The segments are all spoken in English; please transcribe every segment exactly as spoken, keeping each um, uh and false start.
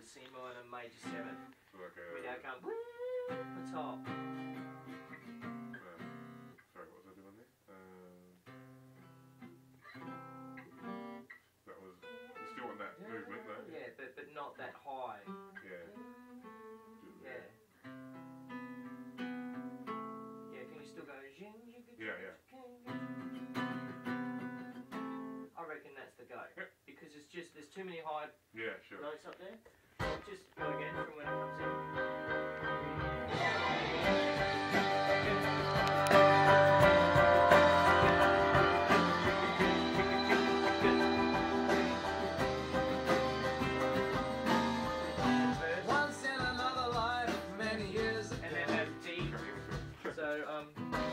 C minor major seven. Okay. Without going woo the top. Uh, sorry, what was I doing there? Uh, that was. You still in that movement though? Yeah, but but not that high. Yeah. Yeah. Yeah, can you still go? Yeah, yeah. I reckon that's the go. Yep. Because it's just, there's too many high Yeah, sure. notes up there. Just go again from when it comes in. Once in another life, many years ago. And then that's D. So, um...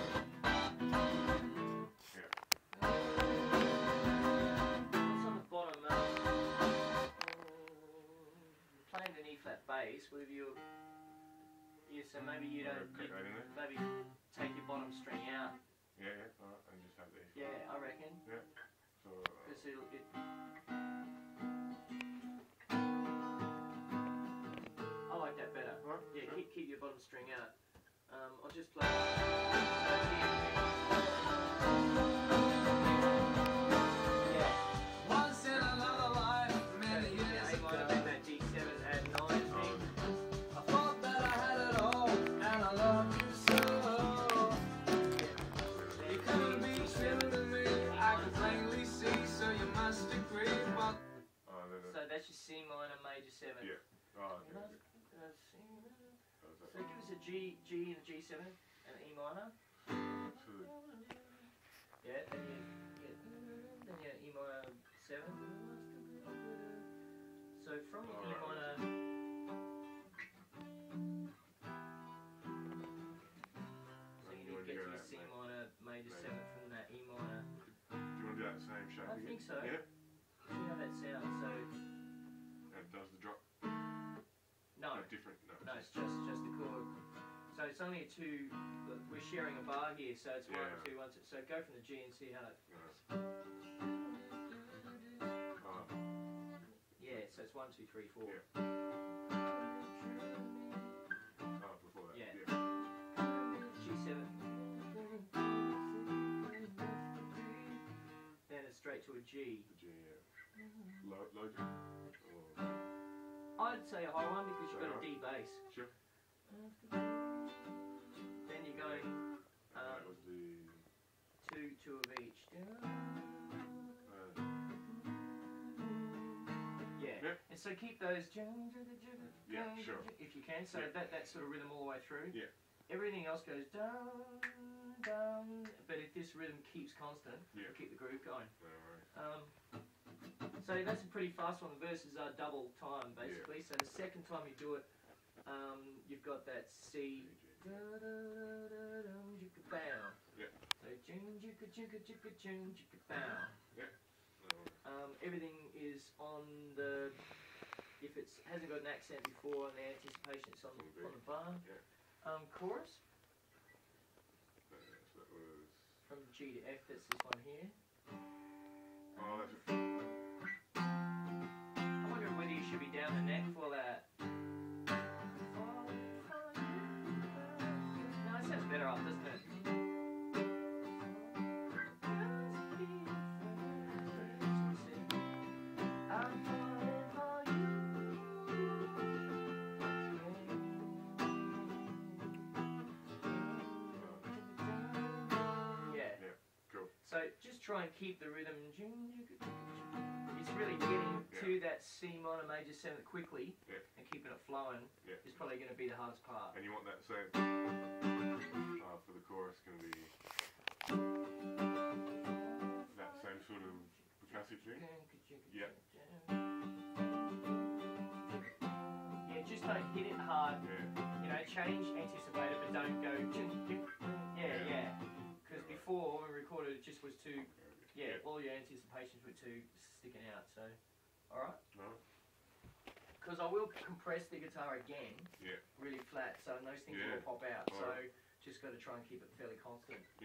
playing an E flat bass with your, yeah, so maybe you don't, you, maybe take your bottom string out. Yeah, yeah, alright, and just have the E flat. Yeah, I reckon. Yeah. So, uh, because it'll, it, I like that better. Right, yeah, sure. keep, keep your bottom string out. Um, I'll just play. That's your C minor major seven. Yeah. Oh, okay. Uh, C minor. So give us a G, G and a G seven and an E minor. Yeah, then you get then you E minor seven. So from the E minor. So you need to get to your C minor major seven from that E minor. Do you want to do that same shape I again? think so. Yeah. See how that sounds. So. Does the drop? No. No, different. No, no, it's just just the chord. So it's only a two. We're sharing a bar here, so it's yeah. one, two, one, two. So go from the G and see how it. Yeah. Oh. Yeah. So it's one, two, three, four. Yeah. Oh, before that. Yeah. yeah. G seven. Then it's straight to a G. The G, yeah. Low, low G. I'd say a high one because you've got a D bass. Sure. Then you're going um, that was the two, two of each. Uh, yeah. yeah. And so keep those. Yeah, sure. If you can, so yeah. that that sort of rhythm all the way through. Yeah. Everything else goes down, down. But if this rhythm keeps constant, yeah. it'll keep the groove going. No worries. Um, So that's a pretty fast one. The verses are double time basically. Yeah. So the second time you do it, um, you've got that C. Da, da, da, da, da, bow. Yeah. So jing, jigga, jigga, jigga, jing, jigga, bow. Yeah. No um, everything is on the. If it hasn't got an accent before, and the anticipation, it's on, on the bar. Yeah. Um, chorus. Uh, so that was. From G to F. That's this one here. Oh, that's a. I wonder whether you should be down the neck for that. No, it sounds better up, doesn't it? Yeah. Yeah, cool. So just try and keep the rhythm. It's really getting yeah. to that C minor major seven quickly yeah. and keeping it flowing yeah. is probably going to be the hardest part. And you want that same uh, for the chorus going to be that same sort of percussive thing? Yeah. Yeah, just don't hit it hard. Yeah. You know, change anticipated, but don't go. Yeah, yeah. Because before when we recorded, it just was too. Yeah, yeah, all your anticipations were too sticking out, so, alright? No. Because I will compress the guitar again, yeah. really flat, so those things yeah. will pop out, all so right. just got to try and keep it fairly constant.